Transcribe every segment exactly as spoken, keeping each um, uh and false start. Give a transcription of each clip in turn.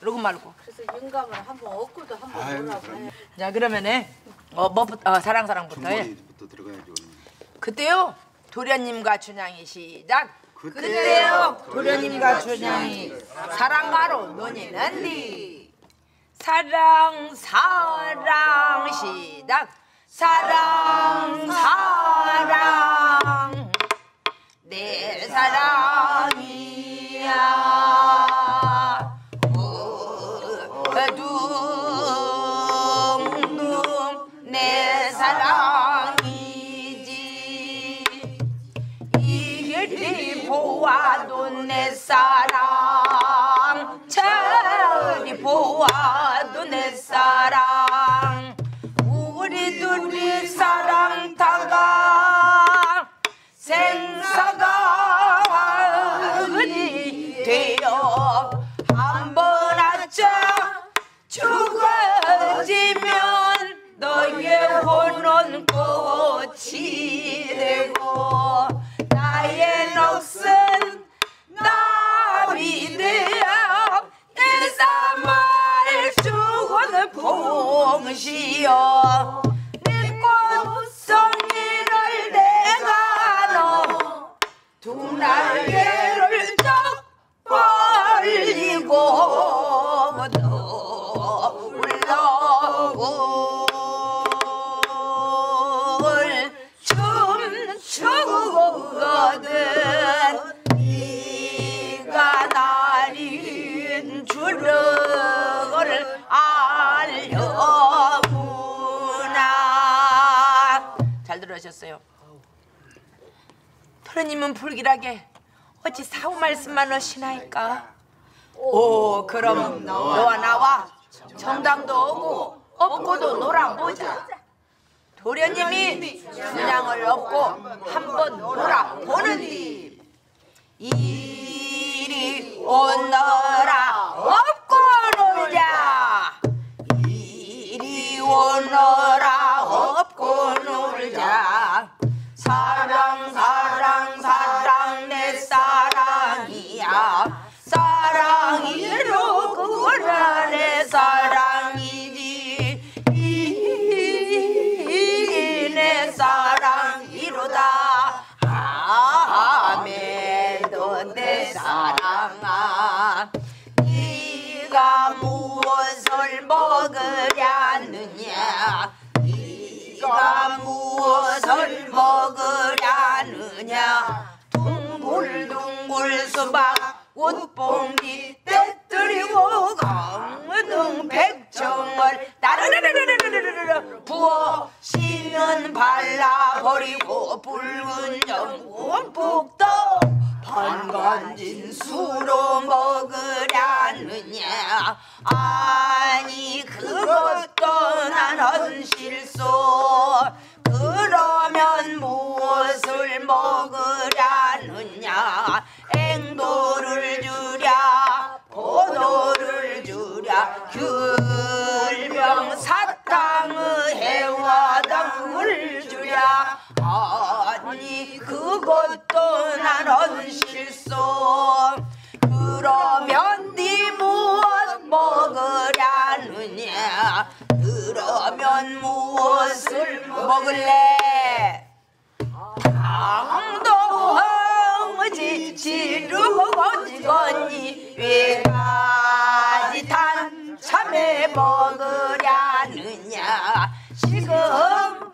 그러고 말고. 그래서 영감을 한번 얻고도 한번 보라고 해. 자 그러면은 어 뭐부터 어, 사랑 사랑부터 해. 중머리부터 들어가야지 오늘. 그때요 도련님과 춘향이 시작. 그때요, 그때요 도련님과 춘향이 사랑가로 논의는디. 사랑 사랑 시작. 사랑 사랑 내 사랑이야 둥둥 내 사랑이지. 이리 보아도 내 사랑 저리 보아도 내 사랑 우리 둘이 사랑 타가 생사가 은이 되어 한번 아차 죽어지면 너의 혼은 꽃이 되고 나의 넋은 나비 되어 내 삶을 죽어는 봉시여 내 꽃송이를 내가 너 두 날개를 쩍 벌리고 올라올 춤추거든 네가 날인 줄을 알려구나. 잘 들으셨어요? 도련님은 불길하게 어찌 사후 말씀만 하시나이까? 오 그럼 너와 나와 정당도 오고 업고도 놀아보자. 도련님이 춘향을 업고 한번 놀아보는디. 이리 오너라 업고 놀자. 이리 오너라 업고 놀자. 사랑 사랑 사랑 내 사랑이야. 사랑이로 그거라 내 사랑이지. 이 내 사랑이로다. 아메도 내 사랑아 네가 무엇을 먹으려느냐. 네가 무엇을 먹으려느냐. 둥글둥글 수박 꽃봉지 떼뜨리고 강릉 백청을 따르르르르르르르 부어 씨는 발라버리고 붉은 전국북도 반간진 수로 먹으려느냐. 아니 그것도 난 헌실소. 그러면 무엇을 먹으려느냐. 앵도를 주랴 포도를 주랴 귤병 사탕의 해와당을 주랴. 아니 그것도 난 헌실소. 그러면 네 무엇 먹으려느냐. 그러면 무엇을 먹을래. 당도 헝지 지르고 지거니 왜가지 단참에 먹으려느냐. 지금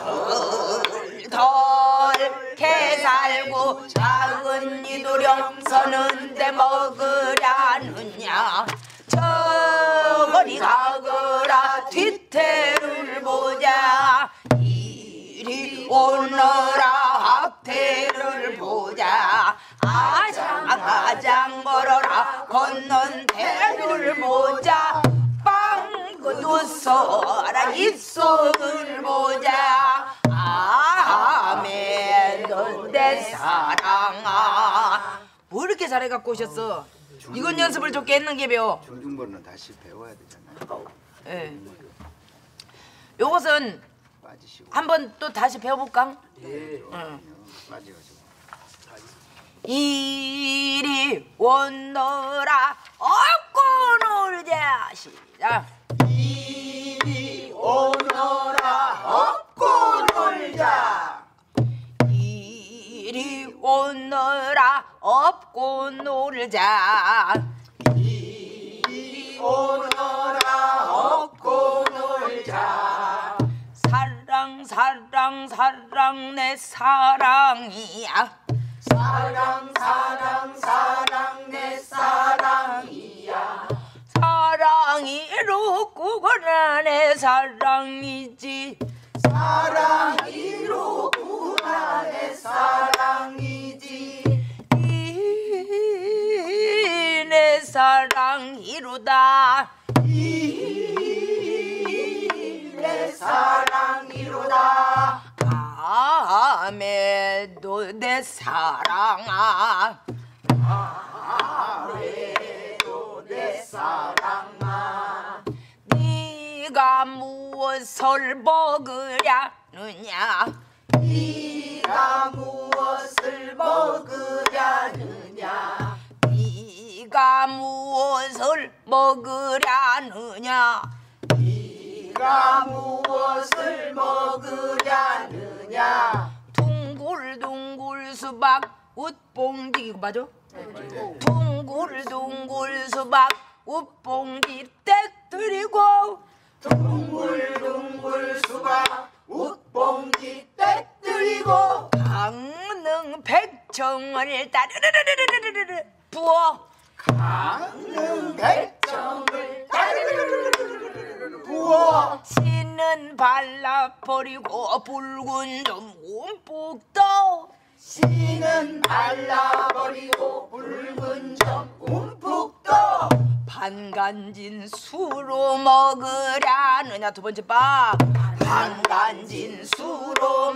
덜덜 개살고 작은 이도령 서는데 먹으려느냐. 저거리 가거라 뒤태를 보자. 이리 오너라 앞태를 보자. 아장 아장 걸어라 건넌 태를 보자. 빵긋 웃어라 입속을 보자. 아멘 넌 내 사랑아. 뭐 이렇게 잘해 갖고 오셨어? 이건 연습을 좋게 했는 게 배워. 중중번은 다시 배워야 되잖아요. 예. 요것은 빠지시고. 한번 또 다시 배워볼까? 예. 응. 빠져가지고. 이리 오너라 업고 놀자. 시작. 이리 오너라 업고 놀자. 이리 오너라 업고 놀자. 이리 오너라 업고 놀자. 사랑 사랑 사랑 내 사랑이야. 사랑 사랑 사랑 내 사랑이야. 사랑이로구나 내 사랑이지. 사랑이로구나 내 사랑이지. 이 내 사랑이로다. 이 내 사랑이로다. 아메도 내 사랑아. 아메도 내 사랑아. 네가 무엇을 먹으려느냐. 네가 무엇을 먹으려느냐. 네가 무엇을 먹으려느냐. 네가 무엇을 먹으려느냐. 둥글둥글 수박 웃봉지. 이거 맞아? 둥글둥글 수박 웃봉지 떼뜨리고. 둥글둥글 수박 웃봉지 떼뜨리고. 강릉 백청을 따르르르르르르 부어. 강릉 백청을 따르르르르르 부어. 씨는 발라버리고 붉은 점 움푹 떠. 씨는 발라버리고 붉은 점 움푹 떠. 반간진 수로 먹으려느냐. 두 번째 봐. 반간진 수로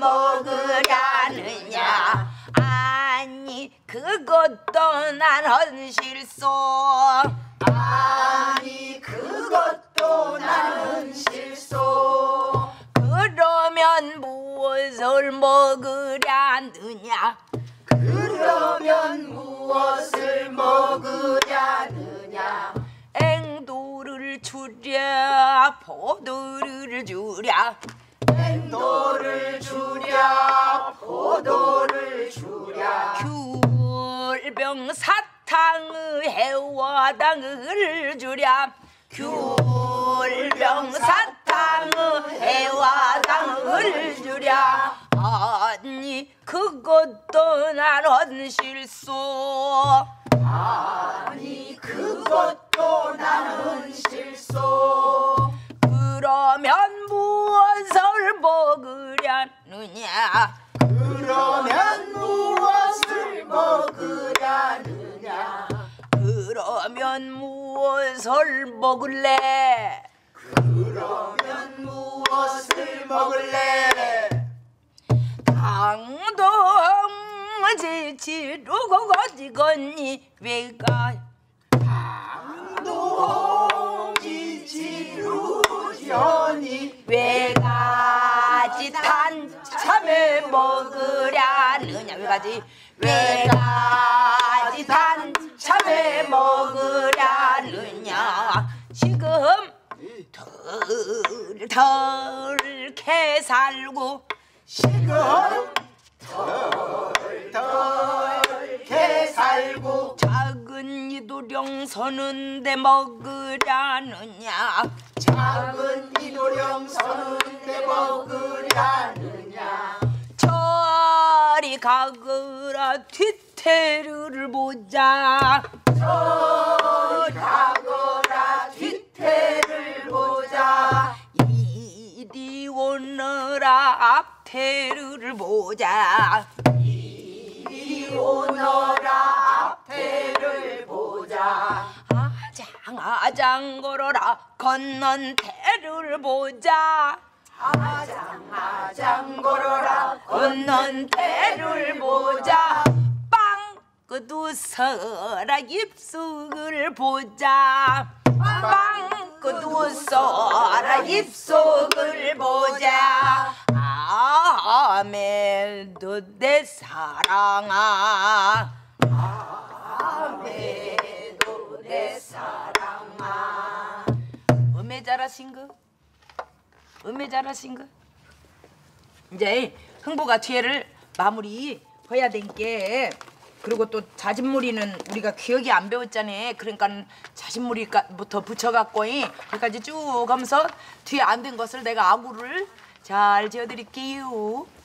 먹으려느냐. 아니 그것도 난 헌실소. 아니 그것도 나는 실소. 그러면 무엇을 먹으려느냐. 그러면 무엇을 먹으려느냐. 앵도를 주랴 포도를 주랴. 앵도를 주랴 포도를 주랴. 귤병 사탕의 해와당을 주랴. 귤병 사탕의 해와당을 주랴. 아니 그것도 난 헌실소. 아니 그것도 나는 실소. 그러면 무엇을 먹으려느냐. 그러면 무엇을 먹으려느냐. 그러면 무엇을 먹을래. 그러면 무엇을 먹을래. 강동지 지르고 어디건니 왜가. 강동지 지루려니 왜가지 단참에 먹으려느냐. 왜가지 왜가지 단참에 먹으려느냐. 지금 덜덜게 살고. 지금 덜덜게 살고. 작은 이도령 서는데 먹으려느냐. 작은 이도령 서는데 먹으려느냐. 저리 가거라 뒤태를 보자. 저리 가거라 뒤태를 보자. 이리 오너라 앞태를 보자. 이리 오너라 앞태를 보자. 아장아장 걸어라 건넌 태를 보자. 아장아장 걸어라 건넌 태를 보자. 빵긋 웃어라 입속을 보자. 빵긋 웃어라 입속을 보자. 아메도 내 사랑아. 아메도 내 사랑아. 잘하신 거? 음에 잘하신 거? 이제 흥보가 뒤에를 마무리 해야 된게 그리고 또 자진무리는 우리가 기억이 안 배웠잖아. 그러니까 자진무리부터 붙여갖고 거기까지 쭉 하면서 뒤에 안 된 것을 내가 아구를 잘 지어드릴게요.